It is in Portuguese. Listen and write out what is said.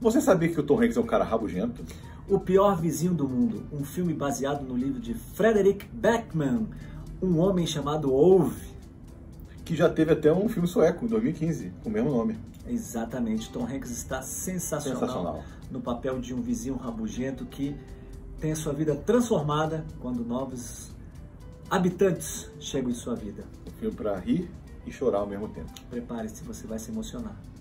Você sabia que o Tom Hanks é um cara rabugento? O Pior Vizinho do Mundo, um filme baseado no livro de Frederick Backman, Um Homem Chamado Ove. Que já teve até um filme sueco, em 2015, com o mesmo nome. Exatamente, Tom Hanks está sensacional no papel de um vizinho rabugento que tem a sua vida transformada quando novos habitantes chegam em sua vida. Um filme para rir e chorar ao mesmo tempo. Prepare-se, você vai se emocionar.